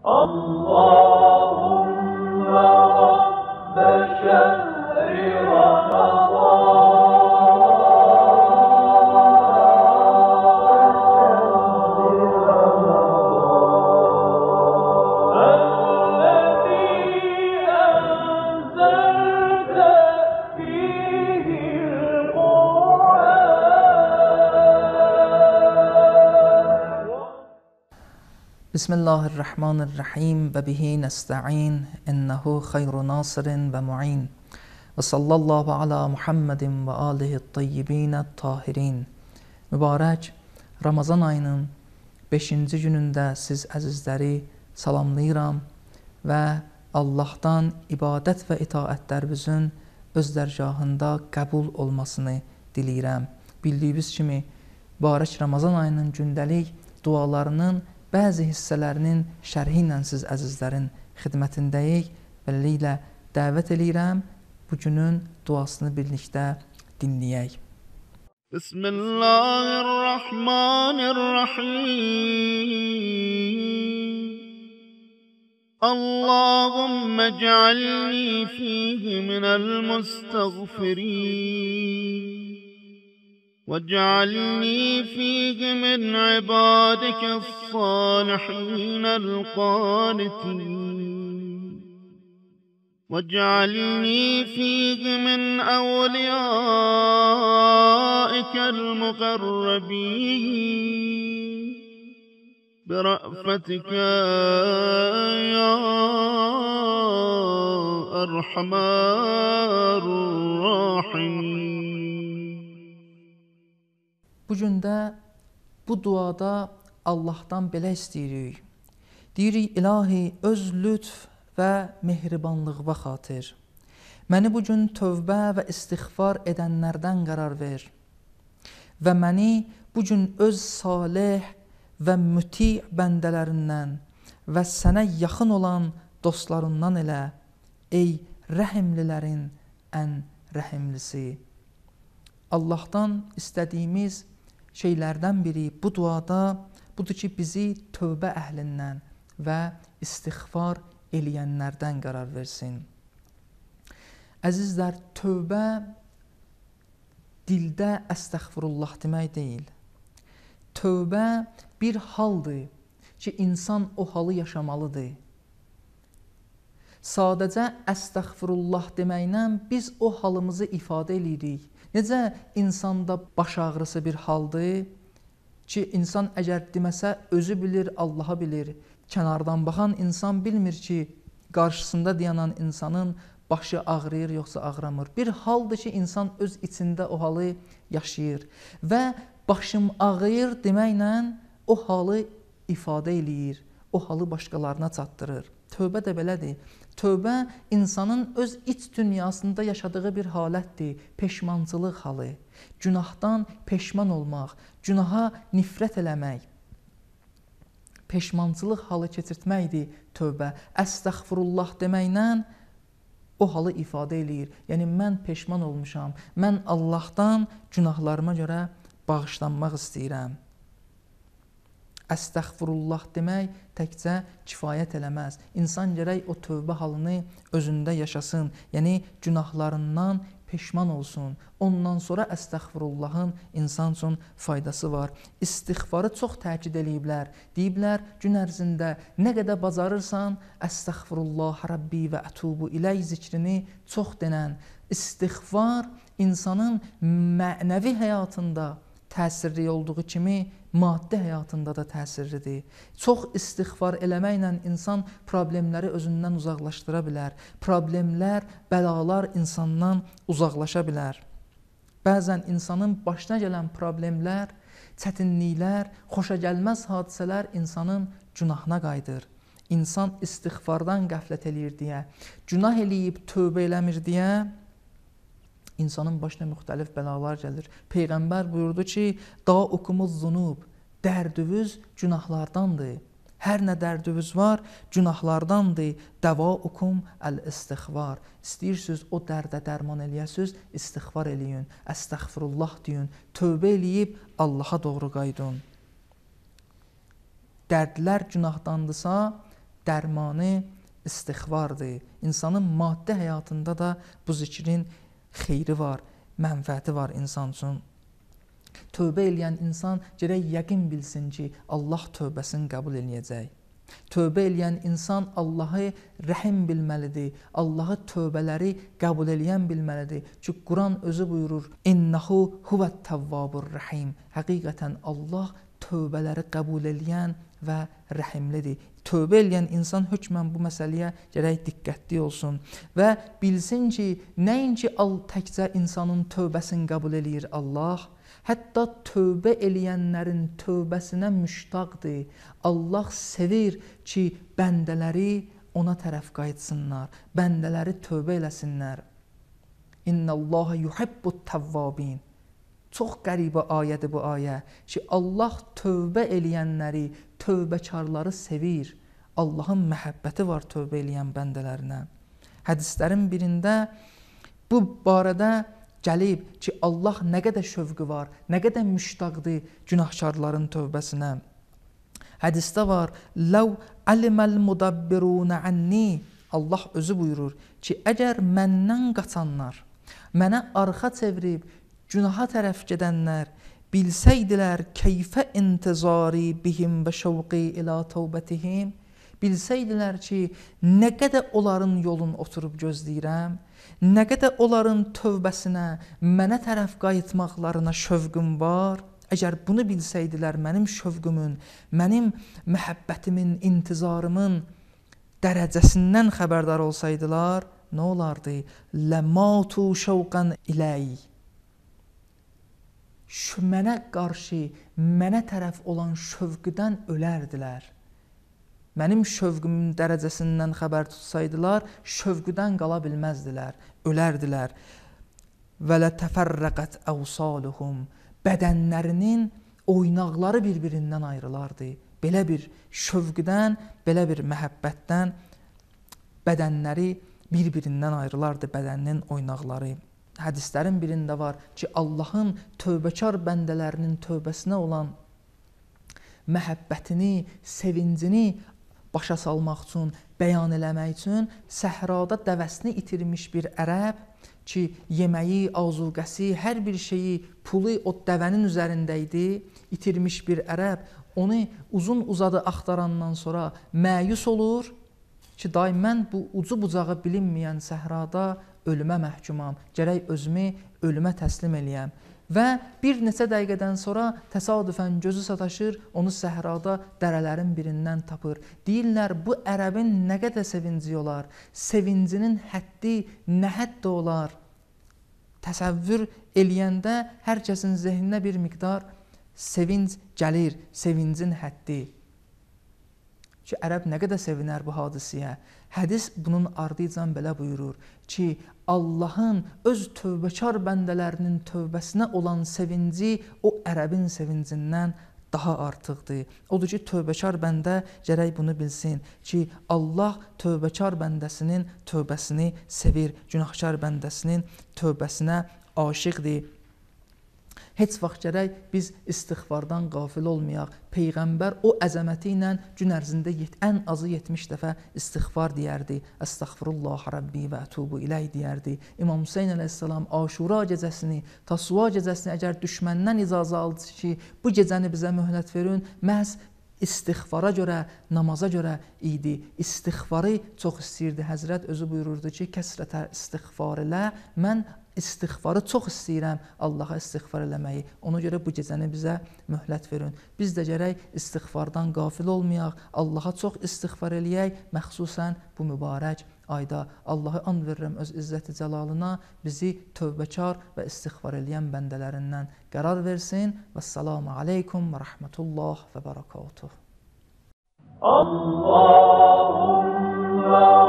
اللهم رب شهر Bismillahirrahmanirrahim ve bihi nesta'in innehu hayru nasirin ve mu'in ve sallallahu ala Muhammedin ve alihi tayyibin tahirin. Mübarək Ramazan ayının 5-ci günündə siz əzizləri salamlayıram və Allahdan ibadət və itaətlərimizin öz dərgahında qəbul olmasını diləyirəm. Bildiyiniz kimi, mübarək Ramazan ayının gündəlik dualarının bəzi hissələrinin şərhi ilə siz əzizlərin xidmətindəyik. Beləliklə dəvət eləyirəm, bugünün duasını birlikdə dinləyək. Bismillahirrahmanirrahim. Allahümme cealni fihi minel müstağfirin. واجعلني فيه من عبادك الصالحين القانتين واجعلني فيه من أوليائك المقربين برأفتك يا أرحم الراحمين. Bugün də bu duada Allahdan belə istəyirik. Deyirik, ilahi, öz lütf və mehribanlığına xatir. Məni bugün tövbə və istiğfar edənlərdən qərar ver. Və məni bugün öz salih və müti bəndələrindən və sənə yaxın olan dostlarından elə, ey rəhimlilərin ən rəhimlisi. Allahdan istədiyimiz şeylərdən biri bu duada budur ki, bizi tövbə əhlindən və istiğfar eləyənlərdən qərar versin. Əzizlər, tövbə dildə əstəğfirullah demək deyil. Tövbə bir haldır ki, insan o halı yaşamalıdır. Sadəcə əstəğfirullah deməklə biz o halımızı ifadə edirik. Necə insanda baş ağrısı bir haldır ki, insan əgər deməsə özü bilir, Allah'a bilir. Kənardan baxan insan bilmir ki, qarşısında dayanan insanın başı ağrıyır yoxsa ağrımır. Bir haldır ki, insan öz içində o halı yaşayır və başım ağrıyır deməklə o halı ifadə eləyir, o halı başqalarına çatdırır. Tövbə də belədir. Tövbə insanın öz iç dünyasında yaşadığı bir halətdir, peşmançılıq halı. Günahdan peşman olmaq, günaha nifrət eləmək, peşmançılıq halı keçirtməkdir tövbə. Əstəğfirullah deməklə o halı ifadə eləyir. Yəni, mən peşman olmuşam, mən Allahdan günahlarıma görə bağışlanmaq istəyirəm. Əstəğfirullah demək təkcə kifayət eləməz. İnsan gərək o tövbə halını özündə yaşasın. Yəni, günahlarından peşman olsun. Ondan sonra əstəğfirullahın insan üçün faydası var. İstiğfarı çox təkid eləyiblər. Deyiblər, gün ərzində nə qədər bacarırsan, əstəğfirullah Rabbi və ətubu iləy zikrini çox denən. İstiğfar insanın mənəvi həyatında təsirli olduğu kimi, maddi həyatında da təsirlidir. Çox istiğfar eləməklə insan problemləri özündən uzaqlaşdıra bilər. Problemlər, bəlalar insandan uzaqlaşa bilər. Bəzən insanın başına gələn problemlər, çətinliklər, xoşagəlməz hadisələr insanın günahına qayıdır. İnsan istiğfardan qəflət eləyir deyə, günah eləyib tövbə eləmir deyə, insanın başına müxtəlif bəlalar gəlir. Peyğəmbər buyurdu ki, da'ukumuz zunub, dərdüvüz günahlardandır. Hər nə dərdüvüz var, günahlardandır. Dəvaukum əl-istiğfar. İstəyirsiniz o dərdə dərman eləyəsiniz, istiğfar eləyin, əstəğfirullah deyin, tövbə eləyib Allaha doğru qaydın. Dərdlər günahdandısa, dərmanı istiğfardır. İnsanın maddi həyatında da bu zikrin xeyri var, mənfəəti var insan üçün. Tövbə eləyən insan gərək yəqin bilsin ki, Allah tövbəsini qəbul eləyəcək. Tövbə eləyən insan Allahı rəhim bilməlidir. Allahı tövbələri qəbul eləyən bilməlidir. Çünki Quran özü buyurur: "İnnehu huvət-tavvabur rahim." Həqiqətən Allah tövbələri qəbul eləyən və rəhimlidir. Tövbə eləyən insan hökmən bu məsələyə gərək diqqətli olsun və bilsin ki, nəinki təkcə insanın tövbəsini qəbul eləyir Allah, hətta tövbə eləyənlərin tövbəsinə müştaqdır. Allah sevir ki, bəndələri ona tərəf qayıtsınlar, bəndələri tövbə eləsinlər. İnnallaha yuhibbut-tavvabin. Çox qəribə ayədir bu ayə ki, Allah tövbə eləyənləri, tövbəkarları sevir. Allahın məhəbbəti var tövbə eləyən bəndələrinə. Hədislərin birində bu barədə gəlib ki, Allah nə qədər şövqü var, nə qədər müştaqdır günahkarların tövbəsinə. Hədisdə var: "Ləv aliməl mudabbiruna anni." Allah özü buyurur ki, əgər məndən qaçanlar, mənə arxa çevirib günaha tərəf gedənlər bilsəydilər keyfə intizari bihim və şəvqi ilə tövbətihim, bilsəydilər ki, nə qədər onların yolunu oturub gözləyirəm, nə qədər onların tövbəsinə, mənə tərəf qayıtmaqlarına şövqüm var, əgər bunu bilsəydilər, mənim şövqümün, mənim məhəbbətimin, intizarımın dərəcəsindən xəbərdar olsaydılar, nə olardı? Ləmatu şəvqən iləy. Mənə qarşı, mənə tərəf olan şövqüdən ölərdilər. Mənim şövqümün dərəcəsindən xəbər tutsaydılar, şövqüdən qala bilməzdilər, ölərdilər. Və lətəfərrəqət əvsaluhum. Bədənlərinin oynaqları bir-birindən ayrılardı. Belə bir şövqüdən, belə bir məhəbbətdən bədənləri bir-birindən ayrılardı, bədəninin oynaqları. Hədislərin birində var ki, Allahın tövbəkar bəndələrinin tövbəsinə olan məhəbbətini, sevincini başa salmaq üçün, bəyan eləmək üçün səhrada dəvəsini itirmiş bir ərəb ki, yeməyi, azuqəsi, hər bir şeyi, pulu o dəvənin üzərində idi, itirmiş bir ərəb onu uzun uzadı axtarandan sonra məyus olur ki, day mən bu ucu bucağı bilinməyən səhrada ölümə məhkumam, gərək özümü ölümə təslim eləyəm. Və bir neçə dəqiqədən sonra təsadüfən gözü sataşır, onu səhrada dərələrin birindən tapır. Deyirlər, bu ərəbin nə qədər sevinci olar, sevincinin həddi nə həddə olar. Təsəvvür eləyəndə hər kəsin zehninə bir miqdar sevinc gəlir, sevincin həddi. Ki, ərəb nə qədər sevinər bu hadisiyə. Hədis bunun ardıcan belə buyurur ki, Allahın öz tövbəkar bəndələrinin tövbəsinə olan sevinci o ərəbin sevincindən daha artıqdır. Odur ki, tövbəkar bəndə gərək bunu bilsin ki, Allah tövbəkar bəndəsinin tövbəsini sevir, günahkar bəndəsinin tövbəsinə aşiqdir. Heç vaxt gərək biz istiğfardan qafil olmayaq. Peyğəmbər o əzəməti ilə gün ərzində ən azı 70 dəfə istiğfar deyərdi. Əstəğfirullah Rabbi və ətubu iləy deyərdi. İmam Hüseyin əleyhissalam Aşura gecəsini, Tasua gecəsini əgər düşməndən icazə aldı ki, bu gecəni bizə möhlət verin, məhz istiğfara görə, namaza görə idi. İstiğfarı çox istəyirdi. Həzrət özü buyururdu ki, kəsrətə istiğfar elə, mən istiğfarı çox istəyirəm, Allaha istiğfar eləməyi. Ona görə bu gecəni bizə möhlət verin. Biz də gərək istiğfardan qafil olmayaq, Allaha çox istiğfar eləyək, məxsusən bu mübarək ayda. Allahı and verirəm öz izzəti cəlalına, bizi tövbəkar və istiğfar eləyən bəndələrindən qərar versin. Vəssalamu aleykum və rəhmətullah və barakatuh. Allahumma